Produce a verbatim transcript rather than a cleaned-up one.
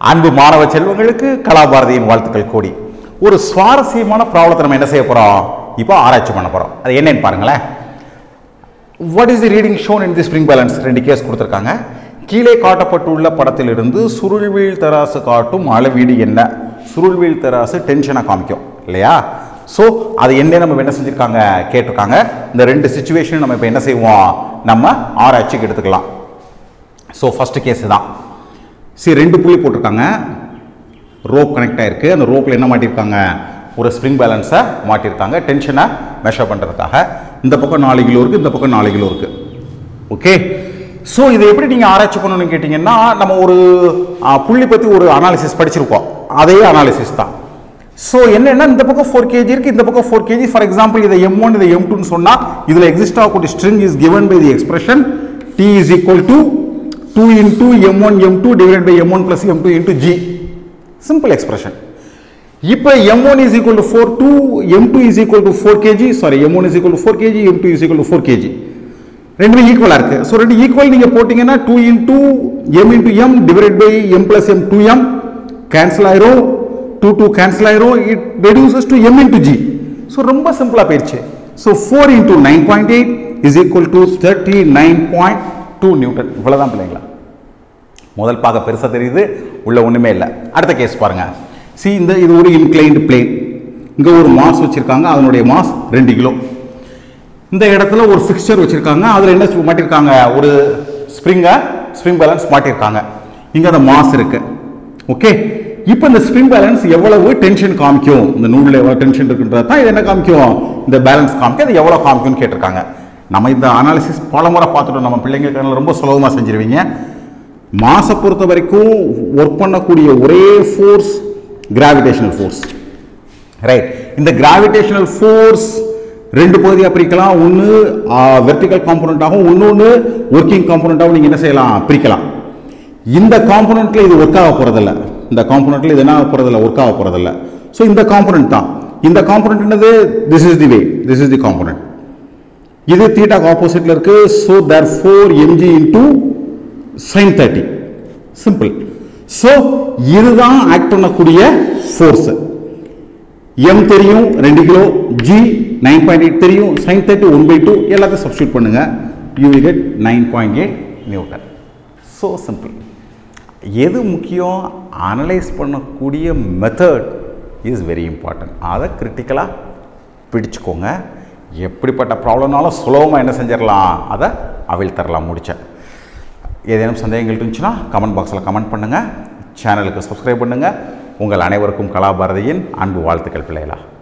அன்பு மாணவ செல்வங்களுக்கு கலாபாரதியின் வாழ்த்துக்கள் கூடி. ஒரு சுவாரஸ்யமான ப்ராப்ளத்தை நம்ம என்ன செய்ய போறோம், இப்போ ஆராய்ச்சி பண்ண போறோம். அது என்னன்னு பாருங்களேன். What is the reading shown in the spring balance? ரெண்டு கேஸ் கொடுத்துருக்காங்க. கீழே காட்டப்பட்டுள்ள படத்திலிருந்து சுருள்வீழ் தராசு காட்டும் அளவீடு என்ன? சுருள்வீழ் தராசு டென்ஷனை காமிக்கும் இல்லையா? ஸோ அது என்ன நம்ம என்ன செஞ்சுருக்காங்க கேட்டிருக்காங்க. இந்த ரெண்டு சுச்சுவேஷன் நம்ம இப்போ என்ன செய்வோம், நம்ம ஆராய்ச்சிக்கு எடுத்துக்கலாம். ஸோ ஃபர்ஸ்ட் கேஸ் தான். சரி, ரெண்டு புள்ளி போட்டிருக்காங்க, ரோப் கனெக்ட் ஆகிருக்கு. அந்த ரோப்பில் என்ன மாட்டியிருக்காங்க, ஒரு ஸ்ப்ரிங் பேலன்ஸை மாட்டியிருக்காங்க டென்ஷனை மெஷர் பண்ணுறதுக்காக. இந்த பக்கம் நாலு கிலோ இருக்குது, இந்த பக்கம் நாலு கிலோ இருக்குது. ஓகே, ஸோ இதை எப்படி நீங்கள் ஆராய்ச்சி பண்ணணும்னு கேட்டிங்கன்னா, நம்ம ஒரு புள்ளி பற்றி ஒரு அனாலிசிஸ் படிச்சிருக்கோம், அதே அனாலிசிஸ் தான். ஸோ என்னென்னா, இந்த பக்கம் ஃபோர் கேஜி இருக்குது, இந்த பக்கம் ஃபோர் கேஜி. ஃபார் எக்ஸாம்பிள் இதை எம் ஒன் இதை எம் டூன்னு சொன்னால், இதில் எக்ஸிஸ்ட் ஆகக்கூடிய string is given by the expression t is equal to two into m one m two divided by m one plus m two into g. Simple expression. இப்போ m one is equal to four, two, m two is equal to four kg. Sorry, m one is equal to four kg, m two is equal to four kg. ரெண்டுமே ஈக்குவலா இருக்கு. So ரெண்டு equal நீங்க போட்டீங்கன்னா two into m into m divided by m plus m two m cancel ஆயிரும், two two cancel ஆயிரும், it reduces to m into g. So ரொம்ப சிம்பிளா போயிடுச்சு. So four into nine point eight is equal to thirty-nine point two newton. இவ்வளவுதான் பிள்ளைங்களா. முதல் பார்க்க பெருசா தெரியுது, உள்ள ஒண்ணுமே இல்லை. அடுத்த கேஸ் பாருங்க. சி, இந்த இது ஒரு இன்க்ளைன்டு பிளேன். இங்க ஒரு மாஸ் வச்சிருக்காங்க, அதனுடைய மாஸ் ரெண்டு கிலோ. இந்த இடத்துல ஒரு ஃபிக்ஸ்சர் வச்சிருக்காங்க, அதுல என்ன மாட்டிருக்காங்க, ஒரு ஸ்ப்ரிங்க ஸ்ப்ரிங் பேலன்ஸ் மாட்டிருக்காங்க. இங்க அந்த மாஸ் இருக்கு. ஓகே, இப்போ இந்த ஸ்ப்ரிங் பேலன்ஸ் எவ்வளவு டென்ஷன் காமிக்கும், இந்த நூல்ல எவ்வளவு டென்ஷன் இருக்குன்றது தான் இது என்ன காமிக்கும், இந்த பேலன்ஸ் காமிக்கும். அது எவ்வளவு காமிக்கும்னு கேட்டிருக்காங்க. நம்ம இந்த அனாலிசிஸ் பல முறை பார்த்துட்டோம், நம்ம பிள்ளைங்களுக்கு ரொம்ப சுலபமாக செஞ்சிருவீங்க. மாசை பொறுத்த வரைக்கும் ஒர்க் பண்ணக்கூடிய ஒரே ஃபோர்ஸ் கிராவிடேஷனல் ஃபோர்ஸ், ரைட்? இந்த கிராவிடேஷனல் ஃபோர்ஸ் ரெண்டு பகுதியாக பிரிக்கலாம். ஒன்று வெர்டிக்கல் காம்பனண்டாகவும், இன்னொன்று ஒர்க்கிங் காம்பனண்டாகவும் நீங்கள் என்ன செய்யலாம், பிரிக்கலாம். இந்த காம்பனண்ட்ல இது ஒர்க் ஆக போறதில்ல, இந்த காம்பனண்ட்ல இது என்ன ஆக போறதில்ல, ஒர்க் ஆக போறதில்ல. ஸோ இந்த காம்பனண்ட் தான். இந்த காம்பனண்ட் என்னது, this is the way, this is the component. இது தீட்டாக்கு ஆப்போசிட்ல இருக்கு. So therefore mg into sin thirty. Simple. So இதுதான் ஆக்ட் பண்ணக்கூடிய ஃபோர்ஸ். m தெரியும் ரெண்டு kilo, g nine point eight தெரியும், sin thirty one by two, எல்லாத்தையும் சப்ஸ்டிட்யூட் பண்ணுங்க, you will get nine point eight newton. So simple. எது முக்கியம், analyse பண்ணக்கூடிய மெத்தட் இஸ் வெரி இம்பார்ட்டன்ட். அதை கிரிட்டிக்கலா பிடிச்சுக்கோங்க. எப்படிப்பட்ட ப்ராப்ளம்னாலும் சுலபமாக என்ன செஞ்சிடலாம், அதை அவைல் தரலாம். முடிச்சேன். ஏதேனும் சந்தேகங்கள் இருந்துச்சுன்னா கமெண்ட் பாக்ஸில் கமெண்ட் பண்ணுங்கள். சேனலுக்கு சப்ஸ்கிரைப் பண்ணுங்கள். உங்கள் அனைவருக்கும் கலாபாரதியின் அன்பு வாழ்த்துக்கள் பிள்ளைகளா.